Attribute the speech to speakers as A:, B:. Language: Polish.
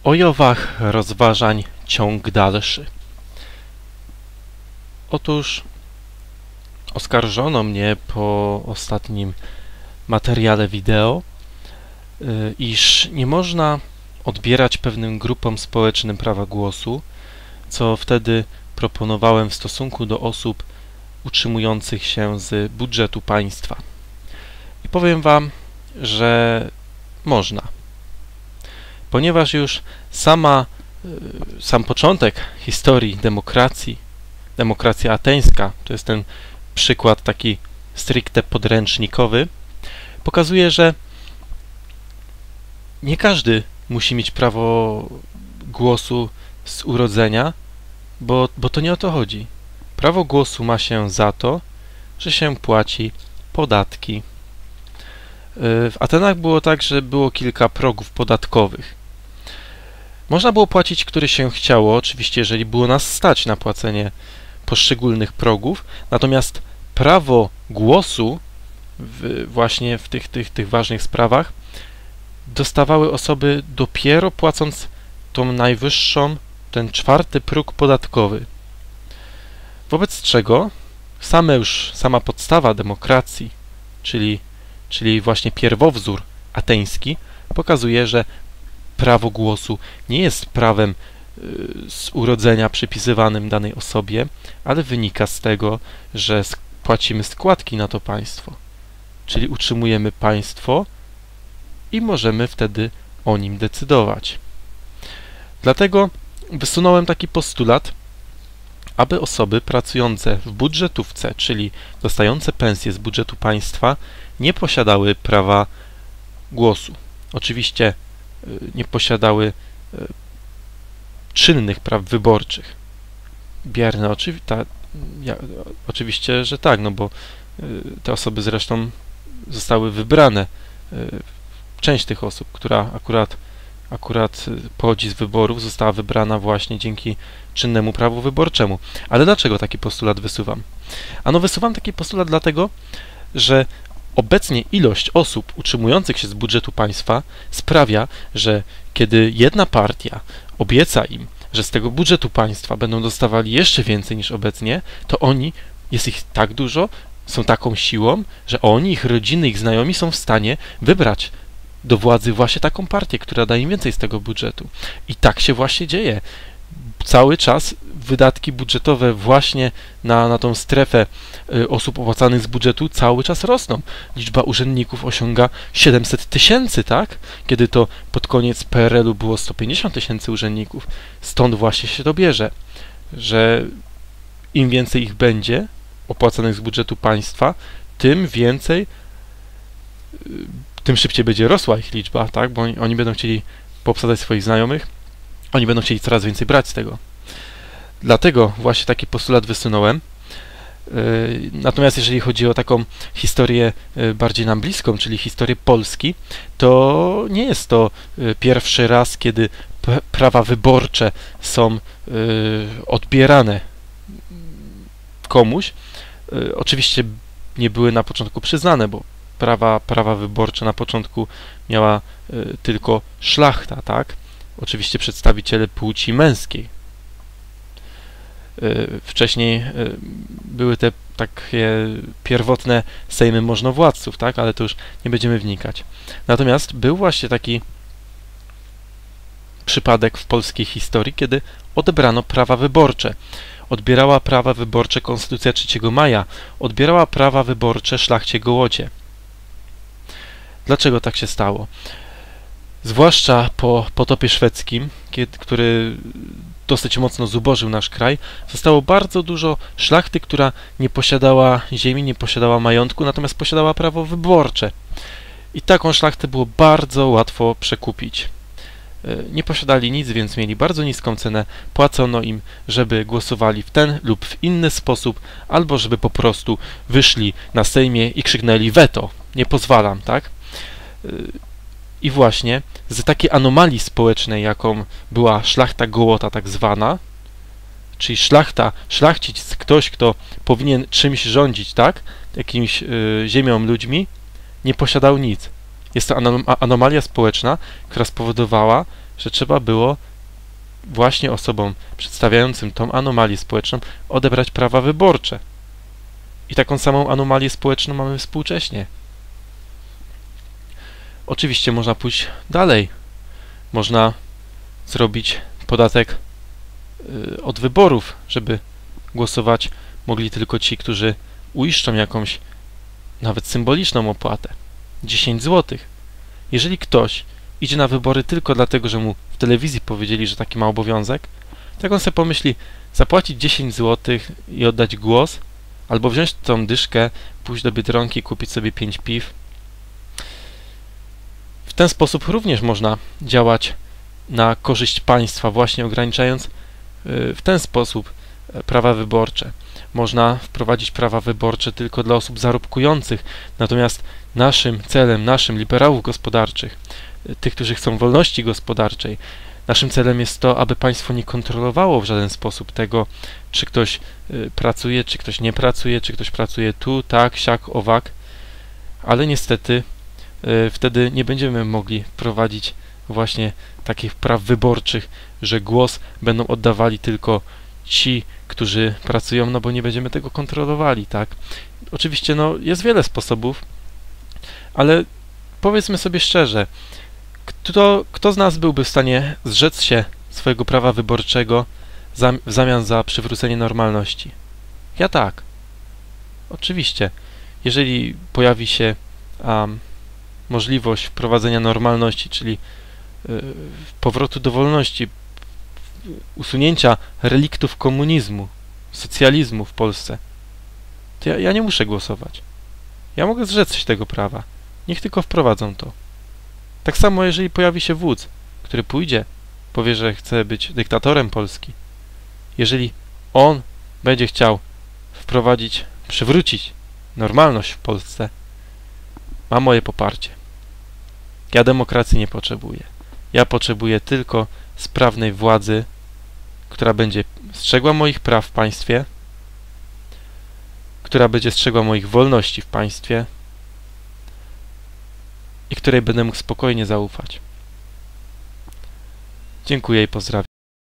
A: O Jowach rozważań ciąg dalszy. Otóż oskarżono mnie po ostatnim materiale wideo, iż nie można odbierać pewnym grupom społecznym prawa głosu, co wtedy proponowałem w stosunku do osób utrzymujących się z budżetu państwa. I powiem Wam, że można. Ponieważ już sam początek historii demokracji, demokracja ateńska, to jest ten przykład taki stricte podręcznikowy, pokazuje, że nie każdy musi mieć prawo głosu z urodzenia, bo to nie o to chodzi. Prawo głosu ma się za to, że się płaci podatki. W Atenach było tak, że było kilka progów podatkowych. Można było płacić, który się chciało, oczywiście, jeżeli było nas stać na płacenie poszczególnych progów, natomiast prawo głosu właśnie w tych ważnych sprawach dostawały osoby dopiero płacąc tą najwyższą, ten 4. próg podatkowy. Wobec czego sama podstawa demokracji, czyli właśnie pierwowzór ateński, pokazuje, że prawo głosu nie jest prawem z urodzenia przypisywanym danej osobie, ale wynika z tego, że płacimy składki na to państwo, czyli utrzymujemy państwo i możemy wtedy o nim decydować. Dlatego wysunąłem taki postulat, aby osoby pracujące w budżetówce, czyli dostające pensje z budżetu państwa, nie posiadały prawa głosu. Oczywiście nie posiadały czynnych praw wyborczych. Bierne oczywiście, że tak, no bo te osoby zresztą zostały wybrane. Część tych osób, która akurat pochodzi z wyborów, została wybrana właśnie dzięki czynnemu prawu wyborczemu. Ale dlaczego taki postulat wysuwam? Ano wysuwam taki postulat dlatego, że obecnie ilość osób utrzymujących się z budżetu państwa sprawia, że kiedy jedna partia obieca im, że z tego budżetu państwa będą dostawali jeszcze więcej niż obecnie, to jest ich tak dużo, są taką siłą, że oni, ich rodziny, ich znajomi są w stanie wybrać do władzy właśnie taką partię, która daje im więcej z tego budżetu. I tak się właśnie dzieje. Cały czas wydatki budżetowe właśnie na tą strefę osób opłacanych z budżetu cały czas rosną. Liczba urzędników osiąga 700 000, tak? Kiedy to pod koniec PRL-u było 150 000 urzędników. Stąd właśnie się to bierze, że im więcej ich będzie opłacanych z budżetu państwa, tym szybciej będzie rosła ich liczba, tak? Bo oni będą chcieli poobsadzać swoich znajomych, oni będą chcieli coraz więcej brać z tego. Dlatego właśnie taki postulat wysunąłem. Natomiast jeżeli chodzi o taką historię bardziej nam bliską, czyli historię Polski, to nie jest to pierwszy raz, kiedy prawa wyborcze są odbierane komuś. Oczywiście nie były na początku przyznane, bo prawa wyborcze na początku miała tylko szlachta, tak? Oczywiście przedstawiciele płci męskiej. Wcześniej były te takie pierwotne sejmy możnowładców, tak? Ale to już nie będziemy wnikać. Natomiast był właśnie taki przypadek w polskiej historii, kiedy odebrano prawa wyborcze. Odbierała prawa wyborcze Konstytucja 3 maja, odbierała prawa wyborcze szlachcie Gołocie. Dlaczego tak się stało? Zwłaszcza po potopie szwedzkim, który dosyć mocno zubożył nasz kraj, zostało bardzo dużo szlachty, która nie posiadała ziemi, nie posiadała majątku, natomiast posiadała prawo wyborcze. I taką szlachtę było bardzo łatwo przekupić. Nie posiadali nic, więc mieli bardzo niską cenę, płacono im, żeby głosowali w ten lub w inny sposób, albo żeby po prostu wyszli na Sejmie i krzyknęli weto, nie pozwalam, tak? I właśnie z takiej anomalii społecznej, jaką była szlachta Gołota tak zwana, czyli szlachcic, ktoś, kto powinien czymś rządzić, tak? Jakimś ziemią, ludźmi, nie posiadał nic. Jest to anomalia społeczna, która spowodowała, że trzeba było właśnie osobom przedstawiającym tą anomalię społeczną odebrać prawa wyborcze. I taką samą anomalię społeczną mamy współcześnie. Oczywiście można pójść dalej. Można zrobić podatek od wyborów, żeby głosować mogli tylko ci, którzy uiszczą jakąś nawet symboliczną opłatę. 10 zł. Jeżeli ktoś idzie na wybory tylko dlatego, że mu w telewizji powiedzieli, że taki ma obowiązek, to jak on sobie pomyśli, zapłacić 10 zł i oddać głos, albo wziąć tą dyszkę, pójść do Biedronki, kupić sobie 5 piw. W ten sposób również można działać na korzyść państwa, właśnie ograniczając w ten sposób prawa wyborcze. Można wprowadzić prawa wyborcze tylko dla osób zarobkujących, natomiast naszym celem, naszym liberałów gospodarczych, tych, którzy chcą wolności gospodarczej, naszym celem jest to, aby państwo nie kontrolowało w żaden sposób tego, czy ktoś pracuje, czy ktoś nie pracuje, czy ktoś pracuje tu, tak, siak, owak, ale niestety wtedy nie będziemy mogli wprowadzić właśnie takich praw wyborczych, że głos będą oddawali tylko ci, którzy pracują, no bo nie będziemy tego kontrolowali, tak? Oczywiście, no, jest wiele sposobów, ale powiedzmy sobie szczerze, kto z nas byłby w stanie zrzec się swojego prawa wyborczego w zamian za przywrócenie normalności? Ja tak. Oczywiście. Jeżeli pojawi się możliwość wprowadzenia normalności, czyli powrotu do wolności, usunięcia reliktów komunizmu, socjalizmu w Polsce, to ja nie muszę głosować. Ja mogę zrzec się tego prawa. Niech tylko wprowadzą to. Tak samo, jeżeli pojawi się wódz, który pójdzie, powie, że chce być dyktatorem Polski. Jeżeli on będzie chciał przywrócić normalność w Polsce, ma moje poparcie. Ja demokracji nie potrzebuję. Ja potrzebuję tylko sprawnej władzy, która będzie strzegła moich praw w państwie, która będzie strzegła moich wolności w państwie i której będę mógł spokojnie zaufać. Dziękuję i pozdrawiam.